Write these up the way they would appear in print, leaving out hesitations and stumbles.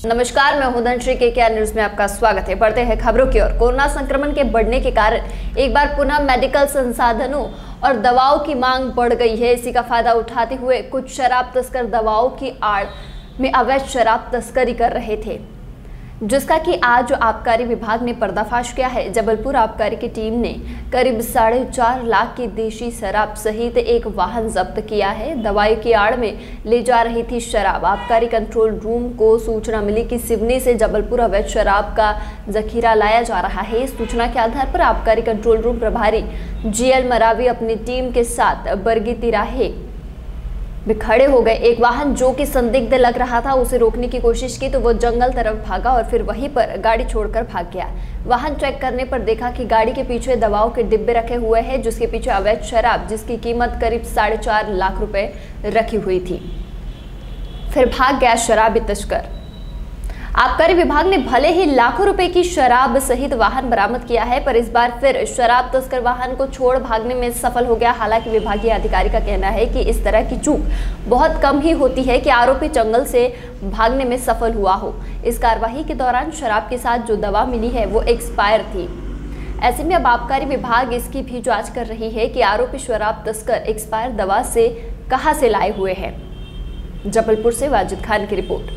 नमस्कार, मैं हूं धनश्री के न्यूज में आपका स्वागत है। बढ़ते हैं खबरों की ओर। कोरोना संक्रमण के बढ़ने के कारण एक बार पुनः मेडिकल संसाधनों और दवाओं की मांग बढ़ गई है। इसी का फायदा उठाते हुए कुछ शराब तस्कर दवाओं की आड़ में अवैध शराब तस्करी कर रहे थे, जिसका कि आज आबकारी विभाग ने पर्दाफाश किया है। जबलपुर आबकारी की टीम ने करीब 4.5 लाख की देशी शराब सहित एक वाहन जब्त किया है। दवाई की आड़ में ले जा रही थी शराब। आबकारी कंट्रोल रूम को सूचना मिली कि सिवनी से जबलपुर अवैध शराब का जखीरा लाया जा रहा है। इस सूचना के आधार पर आबकारी कंट्रोल रूम प्रभारी GL मरावी अपनी टीम के साथ बरगी तिराहे में खड़े हो गए। एक वाहन जो कि संदिग्ध लग रहा था, उसे रोकने की कोशिश की तो वो जंगल तरफ भागा और फिर वहीं पर गाड़ी छोड़कर भाग गया। वाहन चेक करने पर देखा कि गाड़ी के पीछे दवाओं के डिब्बे रखे हुए हैं, जिसके पीछे अवैध शराब जिसकी कीमत करीब 4.5 लाख रुपए रखी हुई थी। फिर भाग गया शराबी तस्कर। आबकारी विभाग ने भले ही लाखों रुपए की शराब सहित वाहन बरामद किया है, पर इस बार फिर शराब तस्कर वाहन को छोड़ भागने में सफल हो गया। हालांकि विभागीय अधिकारी का कहना है कि इस तरह की चूक बहुत कम ही होती है कि आरोपी जंगल से भागने में सफल हुआ हो। इस कार्रवाई के दौरान शराब के साथ जो दवा मिली है वो एक्सपायर थी। ऐसे में अब आबकारी विभाग इसकी भी जाँच कर रही है कि आरोपी शराब तस्कर एक्सपायर दवा से कहाँ से लाए हुए हैं। जबलपुर से वाजिद खान की रिपोर्ट।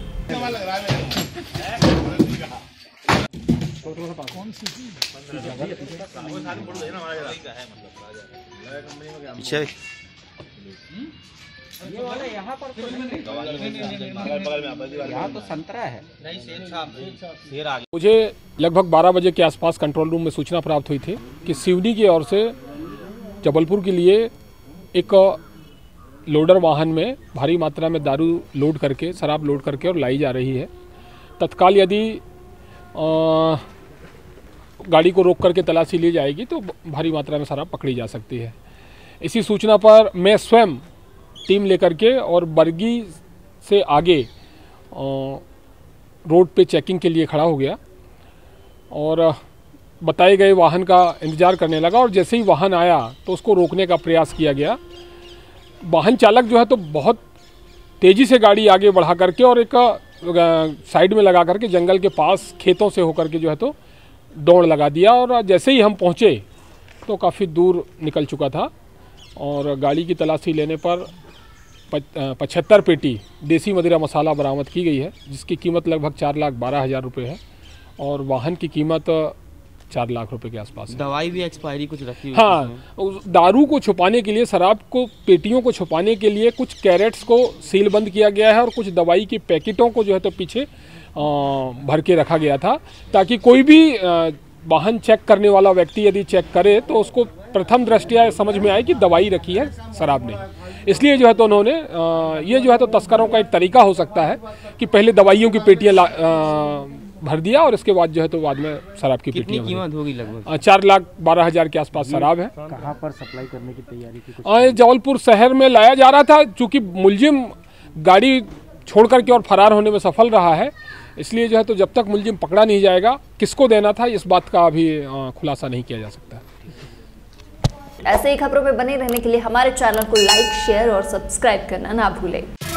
यहाँ तो संतरा है। मुझे लगभग 12 बजे के आसपास कंट्रोल रूम में सूचना प्राप्त हुई थी कि सिवनी की ओर से जबलपुर के लिए एक लोडर वाहन में भारी मात्रा में दारू लोड करके, शराब लोड करके और लाई जा रही है। तत्काल यदि गाड़ी को रोक करके तलाशी ली जाएगी तो भारी मात्रा में शराब पकड़ी जा सकती है। इसी सूचना पर मैं स्वयं टीम लेकर के और बरगी से आगे रोड पे चेकिंग के लिए खड़ा हो गया और बताए गए वाहन का इंतज़ार करने लगा। और जैसे ही वाहन आया तो उसको रोकने का प्रयास किया गया। वाहन चालक जो है तो बहुत तेज़ी से गाड़ी आगे बढ़ा करके और एक साइड में लगा करके जंगल के पास खेतों से होकर के जो है तो दौड़ लगा दिया। और जैसे ही हम पहुंचे तो काफ़ी दूर निकल चुका था और गाड़ी की तलाशी लेने पर 75 पेटी देसी मदिरा मसाला बरामद की गई है, जिसकी कीमत लगभग 4,12,000 रुपये है और वाहन की कीमत 4 लाख रुपए के आसपास है। दवाई भी एक्सपायरी कुछ रखी हुई? हाँ, दारू को छुपाने के लिए, शराब को, पेटियों को छुपाने के लिए कुछ कैरेट्स को सील बंद किया गया है और कुछ दवाई के पैकेटों को जो है तो पीछे भर के रखा गया था, ताकि कोई भी वाहन चेक करने वाला व्यक्ति यदि चेक करे तो उसको प्रथम दृष्टया समझ में आए कि दवाई रखी है शराब ने। इसलिए जो है तो उन्होंने ये जो है तो तस्करों का एक तरीका हो सकता है कि पहले दवाइयों की पेटियाँ भर दिया और इसके बाद जो है तो बाद में शराब की पेटियां। कितनी कीमत होगी लगभग? 4,12,000 के आसपास शराब है। कहाँ पर सप्लाई करने की तैयारी थी? जबलपुर शहर में लाया जा रहा था। चूंकि मुलजिम गाड़ी छोड़ करके और फरार होने में सफल रहा है, इसलिए जो है तो जब तक मुलजिम पकड़ा नहीं जाएगा, किसको देना था इस बात का अभी खुलासा नहीं किया जा सकता। ऐसे ही खबरों में बने रहने के लिए हमारे चैनल को लाइक, शेयर और सब्सक्राइब करना ना भूलें।